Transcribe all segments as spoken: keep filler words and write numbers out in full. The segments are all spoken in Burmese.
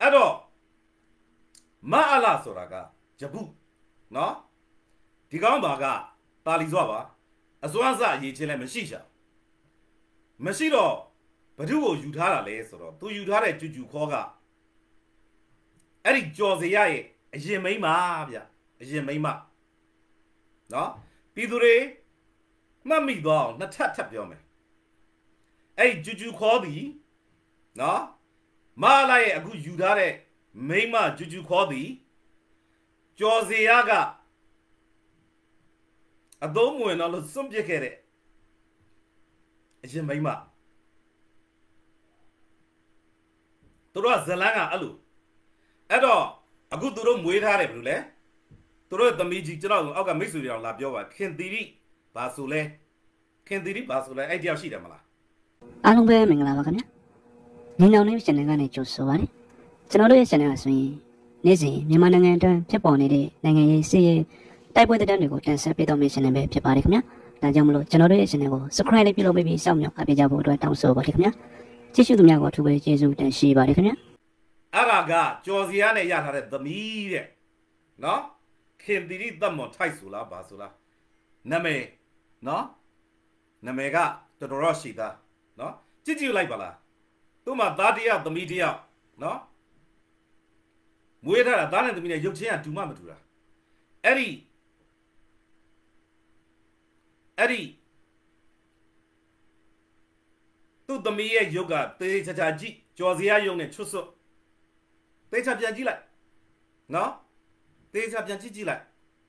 đó mà ala sora cả jabu nó thì con bà cả ta lý do bà à doan sa gì trên lại mình xí sao mình xí đó bắt đầu có yêu thà là lấy sora tôi yêu thà là chú chú khó cả ấy đi cho gì vậy gì mấy mà bây gì mấy mà đó ví dụ đấy mà mình đó nó thắt thắt vào mày ấy chú chú khó đi đó mà lại aku yêu thà là mấy mà chú chú khó đi cho gì cả à đâu muốn nó là sống chết cái đấy gì mấy mà tôi nói giờ lang à alo ấy đó aku tôi nói muối thà đấy bự lẽ tôi nói tầm ý chỉ cho nó ông cả mấy số điều làm cho vậy khen tí đi ba số lẽ khen tí đi ba số lẽ ai điều gì đấy mà là anh không biết mình làm cái gì nhưng nào này channel cái này chút số vậy channel đó channel gì này gì nhưng mà năng anh ta bỏ này đi năng anh sẽ tại bây giờ đang được đang sẽ bị động mình channel bị phá đi không nhá là giống như channel đó channel của subscribe lại video baby xong nhá bây giờ bộ đôi tao số vào đi không nhá chỉ số tụi nhau có thu về chỉ số đang xí vào đi không nhá à ra cho gì anh này ra thà đấy tầm ý đấy nó khen tí đi tầm một thay số là ba số là nằm mày nó nằm mày cả tôi nói gì ta nó chỉ chịu lại bảo là tôi mà ta đi à tầm ý đi à nó muối thà là ta nên tụi mình dùng钱chúng mà mà thu ra ấy đi ấy đi tôi tụi mình dùng cả tới cha cha chỉ cho gì anh dùng này chút số tới cha cha chỉ lại nó tới cha cha chỉ chỉ lại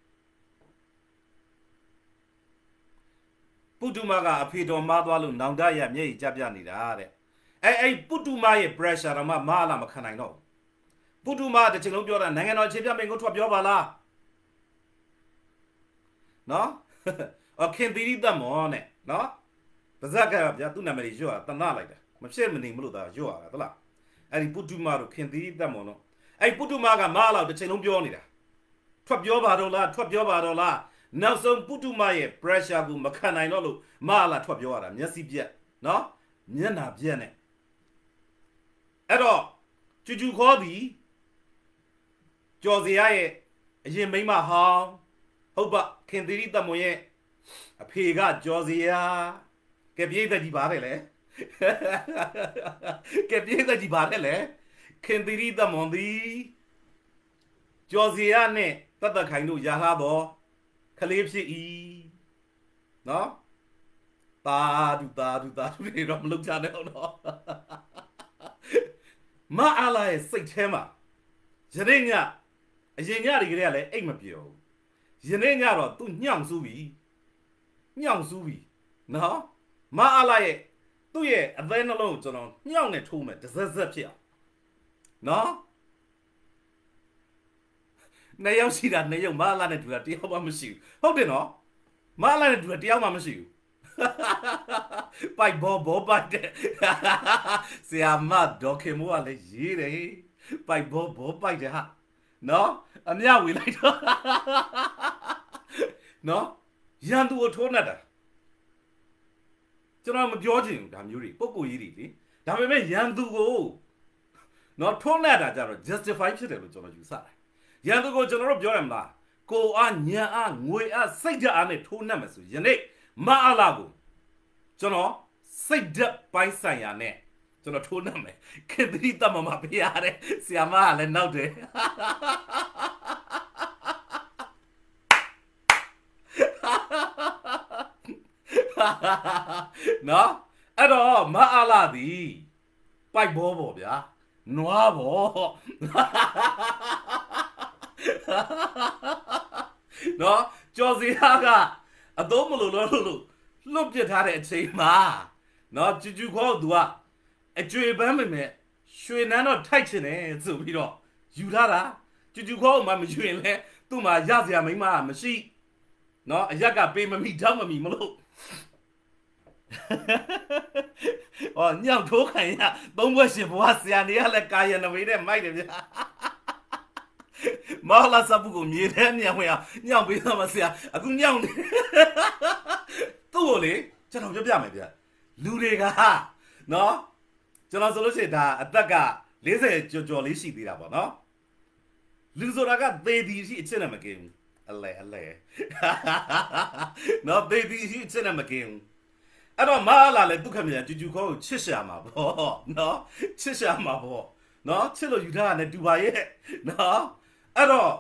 Putumaga phi đồ ma toa luôn nòng đá ya nhảy chấp nhận đi ra đấy ấy ấy Putuma ye pressure mà mà làm mà khăn này nó Putuma thì chính lúcပြောlà nàng nói chuyện với mình có thuộcပြောbà la nó ở khen tí đi tâm mà nè nó bây giờ cái bây giờ tôi nằm ở đây chưa ta nói lại đấy mà xem mình mình lúc đó chưa à đó là ấy Putuma rồi khen tí đi tâm mà nó ấy Putuma cái mà là thì chính lúcပြောnày đấy thuộcပြောbà đâu là thuộcပြောbà đâu là nào xong Putuma ye pressure của mà khăn này nó luôn mà là thuộcပြောà nhớ xí biết nó nhớ nào biết này ấy đó chú chú khó đi cho gì ai vậy mấy mà hao hậu bạ khen tí đi tâm mồi ye phi cả cho gì à cái biết là gì bà đấy lẽ cái biết là gì bà đấy lẽ khen tí đi tâm mồi đi cho gì à nè tất cả khách nuôi giá ha đó clip gì y nó ta du ta du ta du để làm lúc cha đâu đó mà ai say thêm à giờ đây nhá giờ nhá đi cái này anh mà biểu giờ này nhá rồi tôi nhang su bì nhang su bì nó mà ai tôi ye ở đây nó lâu cho nó nhang này thu mà rất rất phiền nó này yêu gì đó này yêu mà là này đùa tiêu mà mới xỉu không được nó mà là này đùa tiêu mà mới xỉu bài bò bò bài đấy xem mà đó khi mua là gì đấy bài bò bò bài đấy ha nó anh nhau vì lại đó nó dân tôi thốt nè cho nên mìnhပြောchuyện làm như gì bốc cô gì đi làm gì mấy dân tôi nó thốt nè đã cho nó justifyဖြစ်တယ်လို့ကျွန်တော်ယူဆတယ်ရန်သူကိုကျွန်တော်တို့ပြောရမလားကိုအားညံအားငွေအားစိတ်ဓာတ်အားနဲ့ထိုးနှက်မယ်ဆိုယနေ့မအားလာကိုကျွန်တော်စိတ်ဓာတ်ပိုင်းဆိုင်ရာနဲ့ကျွန်တော်ထိုးနှက်မယ်ခေတ္တိတမမပြရတဲ့ဆရာမကလည်းနောက်တယ်နော်အဲ့တော့မအားလာသည်ပိုက်ဘောပေါ့ဗျာနွားပေါ့နော်ကြော်စီဟာကအသုံးမလို့လို့လို့လွတ်ပြထားတဲ့အချိန်မှာနော်ကျူကျူခေါ်သူကအကျွေပန်းမိမဲ့ရွှေနန်းတော့ထိုက်ချင်တယ်ဆိုပြီးတော့ယူထားတာကျူကျူခေါ်မှမယူရင်လဲသူ့မှာရစရာမိန်းမမရှိနော်အရက်ကပေးမမိတောင်းမမိမလို့哦，娘头看呀，东北媳妇啊，是呀，你还来干呀？那为了买的不？马拉萨不够米的，娘会呀，娘为什么是呀？啊，够娘的，多嘞，这头就别买的，路那个哈，喏，就那时候是他，那个လေးဆယ်ကျော်ကျော်လေးရှိသေးတာပေါ့နော်လူဆိုတာကသေဒီရှိအချက်နဲ့မကင်းဘူးအလဲအလဲနော်သေဒီရှိအချက်နဲ့မကင်းဘူးအဲ့တော့မအားလာလေဒုက္ခမြန်ကျူကျူခေါ်ကိုချစ်ရှာမှာပေါ့နော်ချစ်ရှာမှာပေါ့နော်ချစ်လို့ယူထားတာနဲ့တူပါရဲ့နော်အဲ့တော့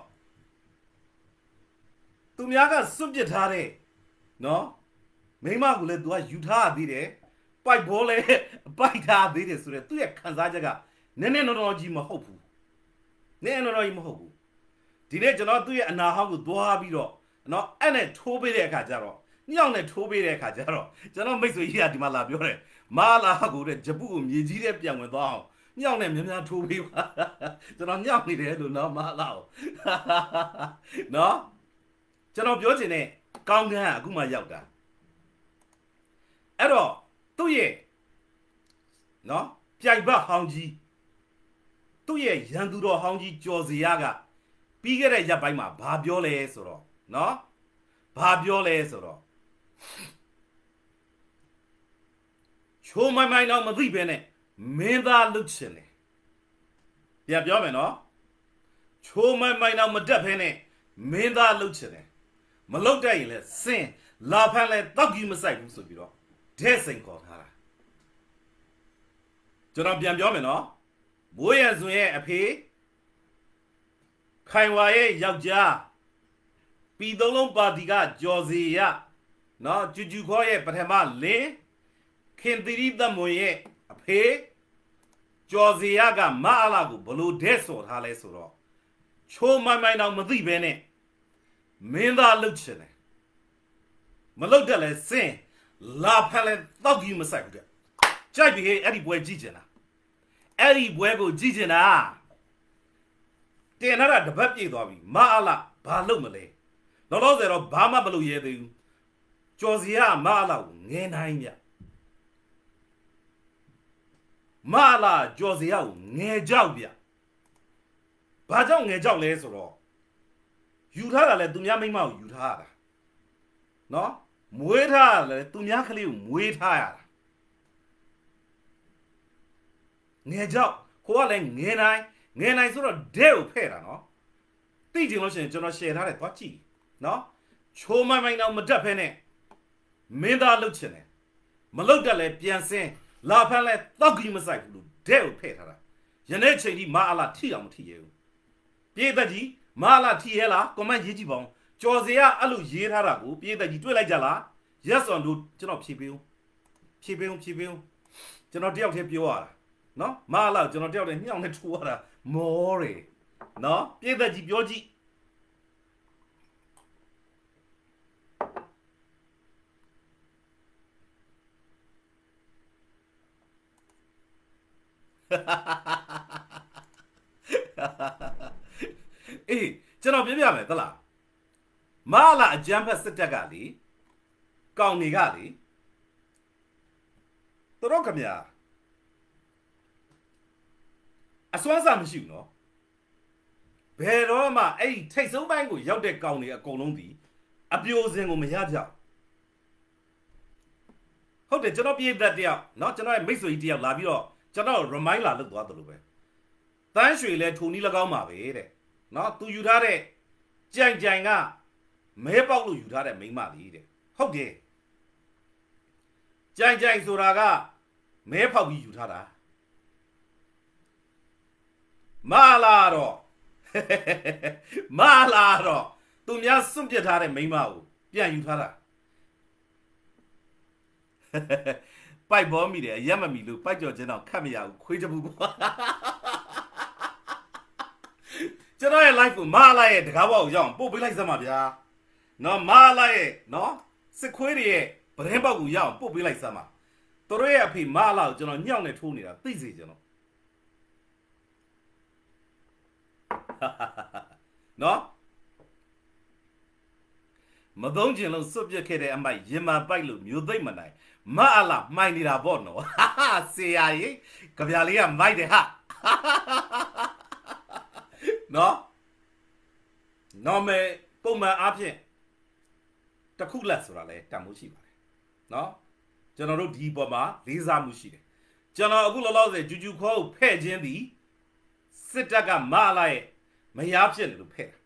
သူများကစွန့်ပစ်ထားတဲ့နော်မိမကလည်း तू ကယူထားသေးတယ်ပိုက်ဘောလဲပိုက်ထားသေးတယ်ဆိုတော့သူ့ရဲ့ခံစားချက်ကနည်းနည်းနော်နော်ကြီးမဟုတ်ဘူးနည်းနည်းနော်နော်ကြီးမဟုတ်ဘူးဒီနေ့ကျွန်တော်သူ့ရဲ့အနာဟောင်းကိုသွားပြီးတော့နော်အဲ့နဲ့ထိုးပေးတဲ့အခါကျတော့ညောင်နဲ့ထိုးပေးတဲ့အခါကျတော့ကျွန်တော်မိတ်ဆွေကြီးကဒီမှာလာပြောတယ်မာလာကိုတဲ့ဂျပုကိုမြေကြီးတဲ့ပြန်ဝင်သွားအောင်ညောင်နဲ့များများထိုးပေးပါကျွန်တော်ညောင်နေတယ်လို့နော်မာလာကိုနော်ကျွန်တော်ပြောချင်တဲ့ကောင်းကန်းကအခုမှရောက်တာအဲ့တော့သူ့ရဲ့နော်ပြိုင်ဘတ်ဟောင်းကြီးသူ့ရဲ့ရန်သူတော်ဟောင်းကြီးကျော်စီရကပြီးခဲ့တဲ့ရက်ပိုင်းမှာဘာပြောလဲဆိုတော့နော်ဘာပြောလဲဆိုတော့ချိုးမိုင်းမိုင်းတော့မသိပဲနဲ့မင်းသားလုတ်ချင်တယ်ပြန်ပြောမယ်နော်ချိုးမိုင်းမိုင်းတော့မတက်ဖဲနဲ့မင်းသားလုတ်ချင်တယ်မလုတ်တတ်ရင်လဲစင်လာဖန်လဲတောက်ကြီးမဆိုင်ဘူးဆိုပြီးတော့တဲ့စိန်ခေါ်ထားတာကျွန်တော်ပြန်ပြောမယ်နော်မိုးရံစွန်ရဲ့အဖေခိုင်ဝါရဲ့ယောက်ျားပြည်သုံးလုံးပါတီကကျော်စီရနော်ကျူကျူခေါ်ရဲ့ပထမလင်းခင်သီရိသမွန်ရဲ့အဖေကျော်စီရကမအားလာကိုဘလို့တဲ့ဆော်ထားလဲဆိုတော့ချိုးမိုင်းမိုင်းတော့မသိပဲနဲ့မင်းသားလှုပ်ချင်တယ်မလှုပ်တတ်လဲစင်လာဖက်လဲတောက်ကြီးမဆိုင်ဘူးတဲ့ကြိုက်ပြီအဲ့ဒီပွဲကြည့်ချင်တာအဲ့ဒီပွဲကိုကြည့်ချင်တာတင်လာတာတပတ်ပြေးသွားပြီမအားလာဘာလုပ်မလဲတော့တော့ဆိုတော့ဘာမှမလုပ်ရဲသေးဘူးကျော်စီကမအားလာကိုငဲနိုင်ပြမအားလာကျော်စီကိုငဲကြောက်ပြဘာကြောင့်ငဲကြောက်လဲဆိုတော့ယူထားတာလဲသူများမိမကိုယူထားရတာနော်မွေးထားတာလဲသူများကလေးကိုမွေးထားရတာငဲကြောက်ကိုကလည်းငဲနိုင်ငဲနိုင်ဆိုတော့ဒဲကိုဖဲ့တာနော်သိချင်လို့ရှိရင်ကျွန်တော် share ထားတယ်သွားကြည့်နော်ချိုးမိုင်းမိုင်းတော့မတက်ဖဲနဲ့မင်းသားလှုပ်ချင်တယ်မလှုပ်တက်လဲပြန်စင်းလာဖန်းလဲတောက်ကြီးမဆိုင်ဘူးလို့ဒဲကိုဖဲ့ထားတာယနေ့ချိန်ကြီးမအားလာထိအောင်မထိရဘူးပြေးသက်ကြီးမအားလာထိရဲလား comment ရေးကြည့်ပါဦးကျော်စီကအဲ့လိုရေးထားတာကိုပြေးသက်ကြီးတွေ့လိုက်ကြလား yes or no ကျွန်တော်ဖြေပေးဦးဖြေပေးဦးဖြေပေးဦးကျွန်တော်တယောက်တည်းပြောရတာနော်မအားလာကျွန်တော်တယောက်တည်းညှောင်းနဲ့ထိုးရတာမောတယ်နော်ပြေးသက်ကြီးပြောကြည့်အေးကျွန်တော်ပြပြမယ်သလားမလာအကြမ်းဖက်စစ်တပ်ကလေကောင်းနေကလေသူတို့ခမညာအစွမ်းစားမရှိဘူးနော်ဘယ်တော့မှအဲ့ဒီထိတ်ဆုံးပိုင်းကိုရောက်တဲ့ကောင်းနေအကုန်လုံးဒီအပြိုစင်ကိုမရကြဘူးဟုတ်တယ်ကျွန်တော်ပြေးသက်တယောက်เนาะကျွန်တော်ရဲ့မိတ်ဆွေကြီးတယောက်လာပြီးတော့ကျွန်တော် remind လာလုပ်သွားတယ်လို့ပဲတန်းရွှေလဲထုံနီး၎င်းပါပဲတဲ့เนาะသူယူထားတဲ့ကြိုင်ကြိုင်ကမဲပေါက်လို့ယူထားတဲ့မိန်းမလေးတဲ့ဟုတ်တယ်ကြိုင်ကြိုင်ဆိုတာကမဲဖောက်ပြီးယူထားတာမလာတော့မလာတော့သူများစွန့်ပစ်ထားတဲ့မိန်းမကိုပြန်ယူထားတာပိုက်ဘောမိတယ်ရက်မမီလို့ပိုက်ကြော်ချင်းတော့ခတ်မရဘူးခွေးချဘူးကျွန်တော်ရဲ့ live ကိုမလာရဲ့တကားဘောက်ကိုရောက်ပို့ပေးလိုက်စမ်းပါဗျာနော်မလာရဲ့နော်စစ်ခွေးတွေရဲ့ဗရင်ဘောက်ကိုရောက်ပို့ပေးလိုက်စမ်းပါတို့ရဲ့အဖေမလာကိုကျွန်တော်ညှောက်နေထိုးနေတာသိစေကျွန်တော်နော်မသုံးကျင်လို့စွတ်ပြက်ခဲ့တဲ့အမိုက်ရင်မာပိုက်လို့မျိုးသိမ့်မနိုင်မအလာမှိုင်နေတာပေါ့နော်ဟာဆေးရည်ကြပြာလေးကမိုက်တယ်ဟာနော်နော်မဲပုံမှန်အားဖြင့်တခုလက်ဆိုတာလဲတန်မိုးရှိပါတယ်နော်ကျွန်တော်တို့ဒီပေါ်မှာလေးစားမှုရှိတယ်ကျွန်တော်အခုလောလောဆယ်ဂျူဂျူခေါ်ကိုဖဲ့ခြင်းသည်စစ်တပ်ကမာလာရဲ့မယားဖြစ်နေလို့ဖဲ့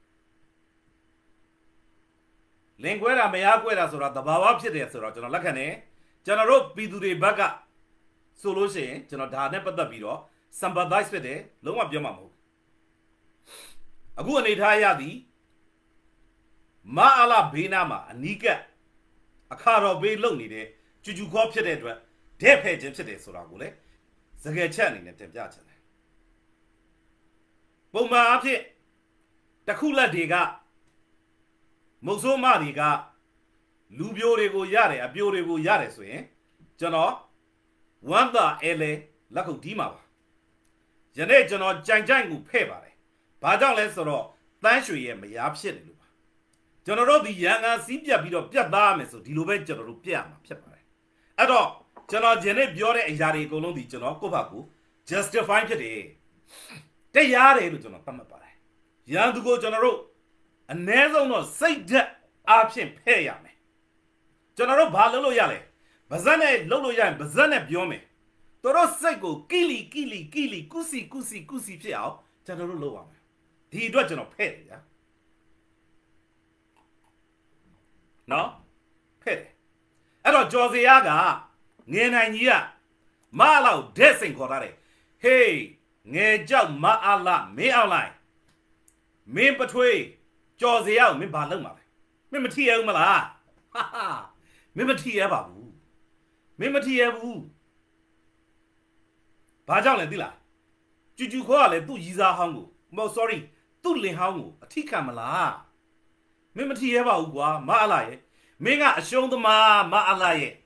လင်ကွဲတာမယားကွဲတာဆိုတာတဘာဝဖြစ်တယ်ဆိုတော့ကျွန်တော်လက်ခံတယ်ကျွန်တော်တို့ပြည်သူတွေဘက်ကဆိုလို့ရှိရင်ကျွန်တော်ဒါနဲ့ပတ်သက်ပြီးတော့ sympathize ဖြစ်တယ်လုံးဝပြောမှာမဟုတ်အခုအနေထားရသည်မအားလာဘေးနာမှာအနီးကပ်အခါတော်ဘေးလုံနေတဲ့ကျူကျူခေါ်ဖြစ်တဲ့အတွက်တဲ့ဖဲ့ခြင်းဖြစ်တယ်ဆိုတာကိုလေစကယ်ချက်အနေနဲ့တင်ပြချင်တယ်ပုံမှန်အဖြစ်တခုလက်တွေကမုတ်ဆိုးမတွေကလူပြိုတွေကိုရတယ်အပြိုတွေကိုရတယ်ဆိုရင်ကျွန်တော်ဝမ်သာအဲလေလက်ခုပ်တီးမှာပါယနေ့ကျွန်တော်ကြိုင်ကြိုင်ကိုဖဲ့ပါတယ်ဘာကြောင့်လဲဆိုတော့တန်းရွှေရဲ့မယားဖြစ်တယ်လို့ပါကျွန်တော်တို့ဒီရန်ကန်စီးပြတ်ပြီးတော့ပြတ်သားရမယ်ဆိုဒီလိုပဲကျွန်တော်တို့ပြတ်ရမှာဖြစ်ပါတယ်အဲ့တော့ကျွန်တော်ယနေ့ပြောတဲ့အရာတွေအကုန်လုံးဒီကျွန်တော်ကိုယ့်ဘာကို justify ဖြစ်တယ်တရားတယ်လို့ကျွန်တော်သတ်မှတ်ပါတယ်ရန်သူကိုကျွန်တော်တို့အ ਨੇ ဆုံးတော့စိတ်ဓာတ်အားဖြင့်ဖဲ့ရမယ်ကျွန်တော်တို့ဘာလုပ်လို့ရလဲဗဇက်နဲ့လုပ်လို့ရရင်ဗဇက်နဲ့ပြောမယ်တို့စိတ်ကိုကီလီကီလီကီလီကုစီကုစီကုစီဖြစ်အောင်ကျွန်တော်တို့လုပ်ရမယ်ဒီအတွက်ကျွန်တော်ဖဲ့တယ်ဗျာနော်ဖဲ့တယ်အဲ့တော့ကျော်စရာကငယ်နိုင်ကြီးကမအလောက်ဒက်စိန်ခေါ်ထားတယ်ဟေးငယ်ကြောက်မအလာမင်းအောင်လိုက်မင်းပထွေးကျော်စရာကိုမင်းဘာလုပ်မှာလဲမင်းမထီရဘူးမလားဟာဟာမင်းမထီရပါဘူးမင်းမထီရဘူးဘာကြောင့်လဲသိလားကျူကျူခေါ်ကလည်းသူ့ရီစားဟောင်းကိုမဟုတ် sorry သူ့လင်ဟောင်းကိုအထိခံမလားမင်းမထီရပါဘူးကွာမအလာရဲ့မင်းကအရှုံးသမားမအလာရဲ့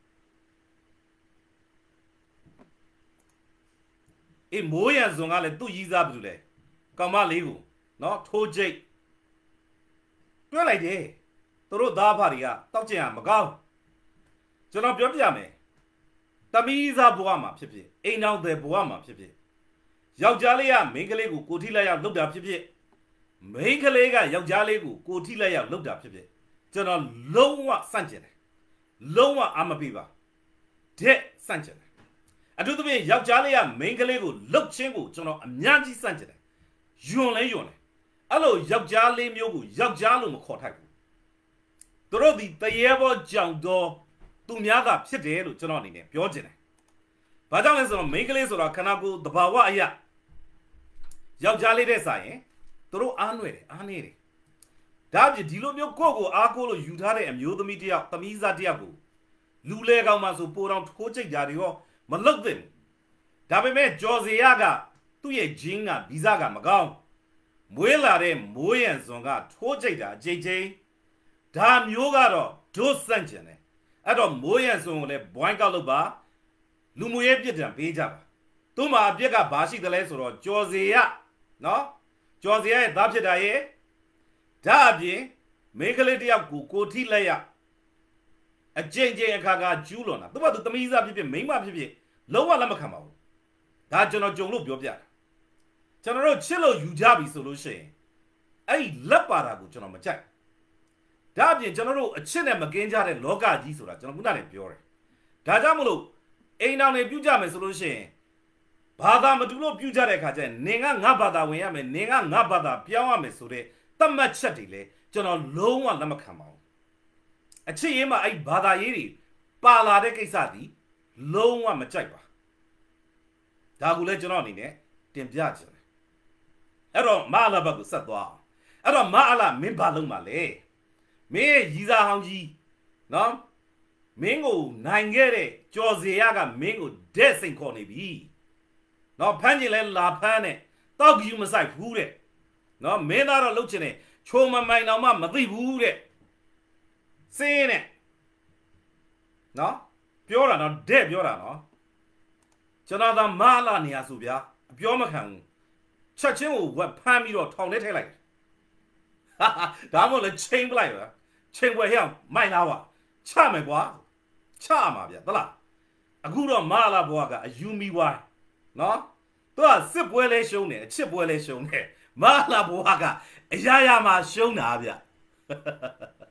အေးမိုးရံစုံကလည်းသူ့ရီစားဘူးလေကောင်မလေးကိုနော်ထိုးကြိတ်တွဲလိုက်တယ်သူတို့သားဖာတွေကတောက်ကျင်ရမကောင်းကျွန်တော်ပြောပြမယ်တမီးစားဘဝမှာဖြစ်ဖြစ်အိမ်တော်တဲ့ဘဝမှာဖြစ်ဖြစ်ယောက်ျားလေးကမိန်းကလေးကိုကိုထိလိုက်ရောက်လှုပ်တာဖြစ်ဖြစ်မိန်းကလေးကယောက်ျားလေးကိုကိုထိလိုက်ရောက်လှုပ်တာဖြစ်ဖြစ်ကျွန်တော်လုံးဝစန့်ကျင်တယ်လုံးဝအာမပေးပါတဲ့စန့်ကျင်တယ်အထူးသဖြင့်ယောက်ျားလေးကမိန်းကလေးကိုလှုပ်ချင်းကိုကျွန်တော်အများကြီးစန့်ကျင်တယ်ယွန်လဲယွန်တယ်အဲ့လိုယောက်ျားလေးမျိုးကိုယောက်ျားလို့မခေါ်ထိုက်ဘူးသူတို့ဒီတရေဘောကြောင့်တော့သူများကဖြစ်တယ်လို့ကျွန်တော်အနေနဲ့ပြောချင်တယ်ဘာကြောင့်လဲဆိုတော့မိန်းကလေးဆိုတာခန္ဓာကိုယ်တဘာဝအရာယောက်ျားလေးတဲ့ဆိုင်ရင်သူတို့အားနွယ်တယ်အားနေတယ်ဒါပြဒီလိုမျိုးကိုယ့်ကိုအားကိုးလို့ယူထားတဲ့အမျိုးသမီးတယောက်သမီးစားတယောက်ကိုလူလဲကောင်မှဆိုပိုတော်ထိုးချိတ်ကြတယ်ရောမလုတ်သင့်ဒါပေမဲ့ဂျော်စီယာကသူ့ရဲ့ဂျင်းကဗီဇကမကောင်းမွေးလာတဲ့မိုးရံစွန်ကထိုးချိတ်တာအကြိမ်ချင်းဒါမျိုးကတော့ဒုစန့်ကျင်တယ်အဲ့တော့မိုးရံစွန်ကိုလည်းဘွိုင်းကောက်လုပ်ပါလူမှုရေးပြစ်ဒဏ်ပေးကြပါသူ့မှာအပြစ်ကဘာရှိတယ်လဲဆိုတော့ကျော်စီရနော်ကျော်စီရရဲ့သားဖြစ်တာရဲ့ဒါအပြင်မိန်းကလေးတယောက်ကိုကိုထိလက်ရအကျင့်ကျင့်အခါကကျူးလွန်တာသူ့ဘာသူသမီးစားဖြစ်ဖြစ်မိန်းမဖြစ်ဖြစ်လုံးဝလက်မခံပါဘူးဒါကျွန်တော်ကြုံလို့ပြောပြတာကျွန်တော်တို့ချစ်လို့ယူကြပြီဆိုလို့ရှိရင်အဲ့ဒီလက်ပါတာကိုကျွန်တော်မကြိုက်ဒါအပြင်ကျွန်တော်တို့အချစ်နဲ့မကင်းကြတဲ့လောကကြီးဆိုတာကျွန်တော်ခုနကလည်းပြောတယ်ဒါကြောင့်မလို့အိမ်တော်တွေပြုကြမယ်ဆိုလို့ရှိရင်ဘာသာမတူလို့ပြုကြတဲ့အခါကျရင်နင်ကငါဘာသာဝင်ရမယ်နင်ကငါဘာသာပြောင်းရမယ်ဆိုတဲ့သတ်မှတ်ချက်တွေလေကျွန်တော်လုံးဝလက်မခံပါဘူးအချစ်ရေးမှာအဲ့ဘာသာရေးတွေပါလာတဲ့ကိစ္စဒီလုံးဝမကြိုက်ပါဒါကူလည်းကျွန်တော်အနေနဲ့တင်ပြချင်တယ်အဲ့တော့မအလာဘက်ကိုဆက်သွားအဲ့တော့မအလာမင်းဘာလုပ်မှာလဲမင်းရဲ့ရီစာဟောင်းကြီးနော်မင်းကိုနိုင်ခဲ့တဲ့ကျော်စီရကမင်းကိုဒက်စိန်ခေါ်နေပြီနော်ဖမ်းကျင်လဲလာဖမ်းနဲ့တောက်ကြီးမဆိုင်ဘူးတဲ့နော်မင်းသားတော့လှုပ်ချင်တယ်ချိုးမမိုင်တော့မှမသိဘူးတဲ့စင်းနဲ့နော်ပြောတာနော်ဒက်ပြောတာနော်ကျွန်တော်သာမလာနေရဆိုဗျာအပြောမခံဘူးချက်ချင်းကိုဝက်ဖမ်းပြီးတော့ထောင်ထဲထည့်လိုက်ဟာဒါမှမဟုတ်လဲချိန်ပလိုက်ပါချိန်ပွဲဟဲ့မိုင်လာပါချမယ်ကွာချမှာဗျာသလားအခုတော့မလာဘွားကအယူမီဝိုင်းနော်သူကစစ်ပွဲလဲရှုံးတယ်အချစ်ပွဲလဲရှုံးတယ်မလာဘွားကအရာရာမှာရှုံးတာဗျ